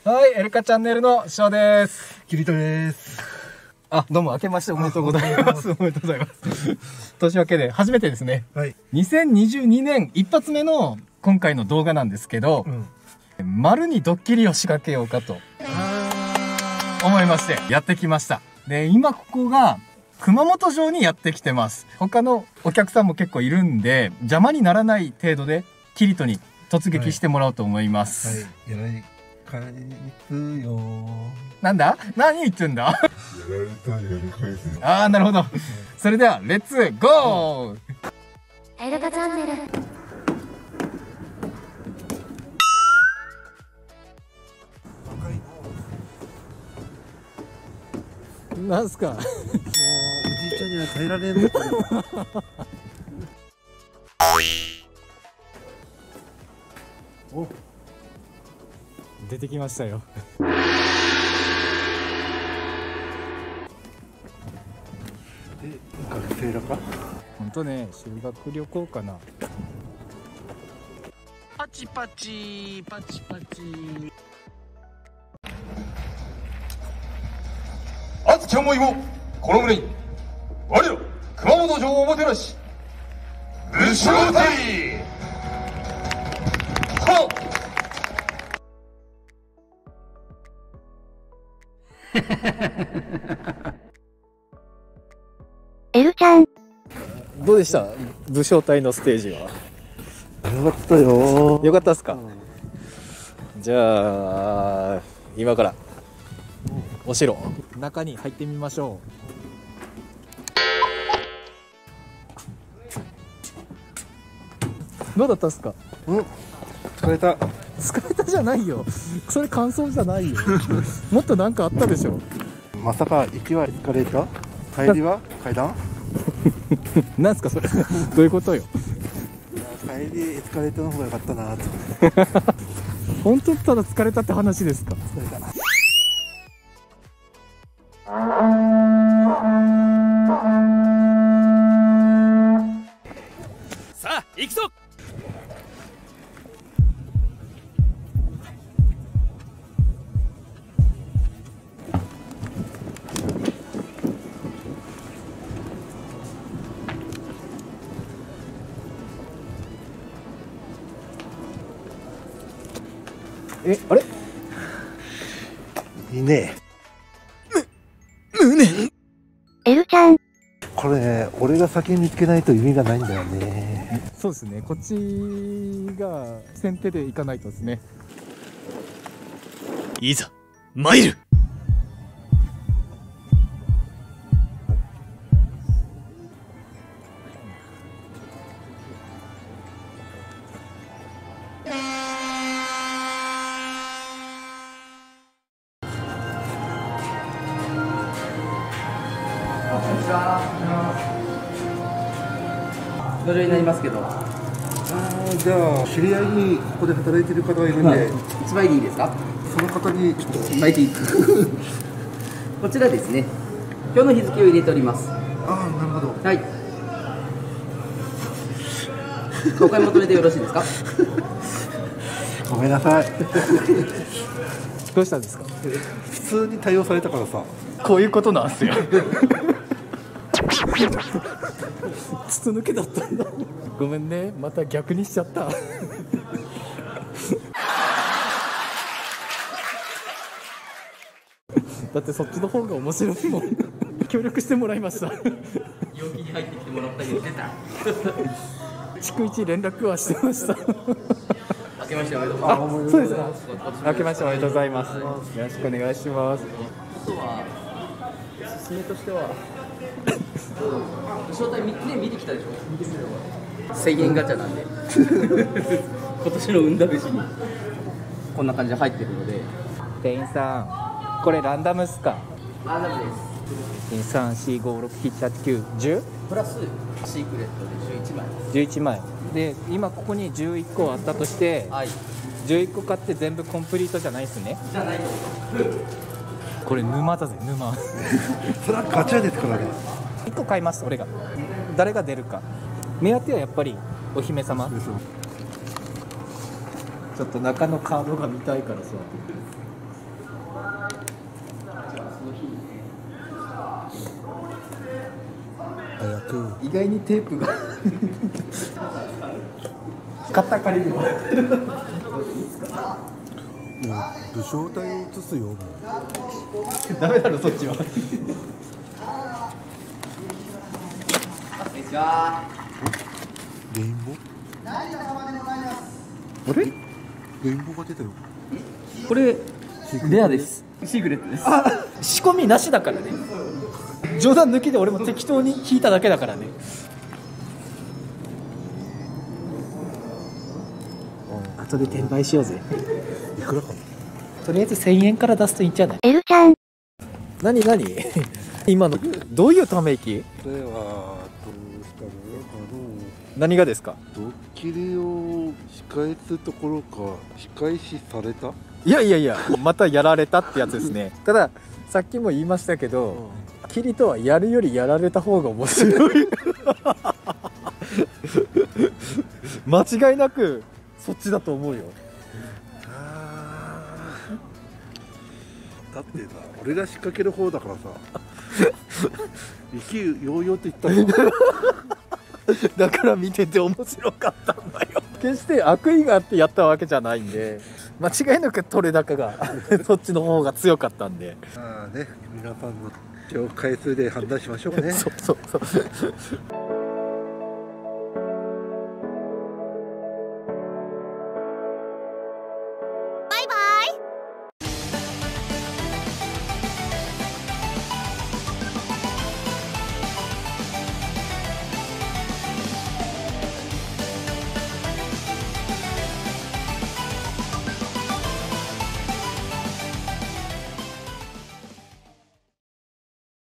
はい、エルカチャンネルのショウです。 キリトです。 あ、どうも明けましておめでとうございます。おめでとうございます。というわけで初めてですね。 はい。 2022年一発目の今回の動画なんですけど、丸にドッキリを仕掛けようかと思いましてやってきました。で、今ここが熊本城にやってきてます。他のお客さんも結構いるんで、邪魔にならない程度でキリトに突撃してもらおうと思います。 はい。やられ返すよ。 なんだ？何言ってんだ？やられたらやり返すよ。ああ、なるほど。それではレッツゴー。 エルカチャンネル。 なんすか。 もうおじいちゃんには耐えられんの。 お、出てきましたよ。 学生だか。 本当ね、修学旅行かな。 パチパチパチパチ。 熱き思いをこの胸に、我ら熊本城をおもてなし武将隊はっ。 エルちゃん、 どうでした？武将隊のステージは。 よかったよ。 よかったっすか？じゃあ今からお城中に入ってみましょう。どうだったっすか？ 疲れた。 疲れたじゃないよ。それ感想じゃないよ。もっとなんかあったでしょ。 まさか行きはエスカレーター、帰りは階段。 なんすかそれ。どういうことよ。 帰りエスカレーターの方が良かったなと。 本当ただ疲れたって話ですか？ 疲れたな。 さあ行くぞ。 あれ？ いいね。 エルちゃん、 これね、俺が先に見つけないと意味がないんだよね。 そうですね。こっちが先手で行かないとですね。 いざ参る。 土壌になりますけど、 じゃあ知り合いにここで働いてる方がいるんで、 一枚でいいですか？ その方にちょっと。 一枚でいい。こちらですね。今日の日付を入れております。 ああ、なるほど。 はい。お買い求めでよろしいですか？ ごめんなさい。 どうしたんですか？ 普通に対応されたからさ。 こういうことなんすよ。筒抜けだったんだ。ごめんね、また逆にしちゃった。だってそっちの方が面白いもん。協力してもらいました。 陽気に入ってきてもらったりしてた。 逐一連絡はしてました。 明けましておめでとうございます。 そうですね。明けましておめでとうございます。よろしくお願いします。 あとはおすすめとしては、武将隊ね見てきたでしょ。1000円ガチャなんで。今年の運試しにこんな感じで入ってるので。 店員さん、これランダムっすか？ ランダムです。 3、4、5、6、7、8、9、10？ プラスシークレットで11枚。 11枚で、今ここに11個あったとして、 はい。 11個買って全部コンプリートじゃないっすね。 じゃないと思います。 これ沼だぜ、沼。 それはガチャですからね。 1個買います、俺が。誰が出るか。目当てはやっぱりお姫様。ちょっと中のカードが見たいからさ。 意外にテープが買った借りるの武将隊を映すよ。 ダメだろそっちは。 レインボー？ あれ？ レインボーが出たよ。 これレアです。シークレットです。仕込みなしだからね。冗談抜きで俺も適当に引いただけだからね。後で転売しようぜ。 いくらかな。 とりあえず1000円から出すといいんじゃない？ エルちゃん。 何今のどういうため息？ これはどうしたのか何がですか？ な。ドッキリを仕返すところか仕返しされた？ いやまたやられたってやつですね。たださっきも言いましたけど、キリとはやるよりやられた方が面白い間違いなくそっちだと思うよ。 だってさ、俺が仕掛ける方だからさ意気揚々って言ったのだから見てて面白かったんだよ。決して悪意があってやったわけじゃないんで、間違いなく取れ高がそっちの方が強かったんで。 まあね、皆さんの回数で判断しましょうかね。 そう